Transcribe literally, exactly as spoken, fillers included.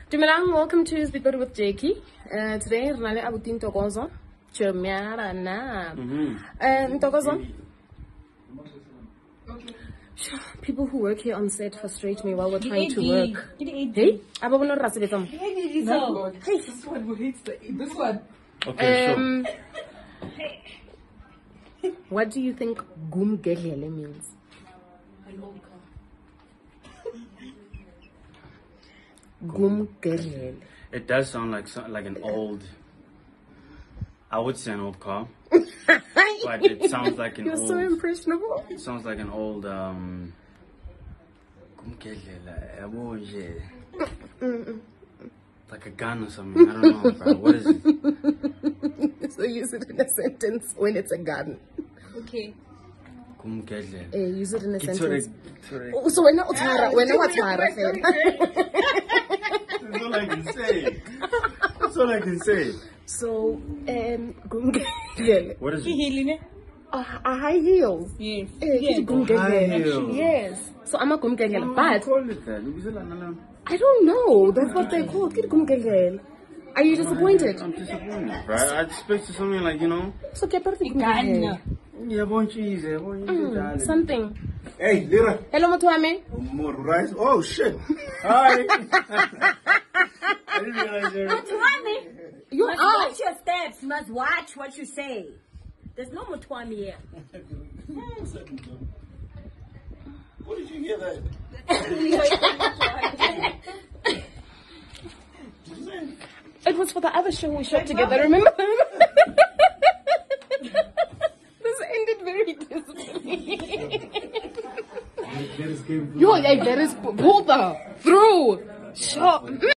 Dumelang, welcome to Spitori with Jacky. Uh, today, Jacky and Ntokozo. Ntokozo. People who work here on set frustrate me while we're trying to work. Hey, Ababano Rasibism. No, hey, this one who hates the this one. Okay, um, sure. What do you think Gumgelele means? An old car. Gumgelele. It does sound like so- like an old. I would say an old car, but it sounds like an You're old. so impressionable. It sounds like an old um. Like a gun or something. I don't know, bro. What is it? So use it in a sentence when it's a gun. Okay. Eh, use it in a It's sentence. sorry. Oh, so when not Tara, when not Tara. That's all I can say. That's all I can say. So, um, Gumgelele. What is it? Uh, a high heels. Yes. Eh, Yes. Gumgelele. High heels. Yes. So I'm a Gumgelele, What but do you call it then? I don't know. That's what they call it. Gumgelele. Are you disappointed? I'm disappointed, bro. I expected something like, you know. So get perfect. Gun. Yeah, one cheese, yeah, one cheese. Something. Hey, Lira. Hello, Matuame. More rice. Oh, shit. Hi. I didn't realize you were... You must are. watch your steps. You must watch what you say. There's no Mutwami here. What did you hear that? It was for the other show we shot together, remember? This ended very disappointing. Yo, yeah, that is pull the through. Shot.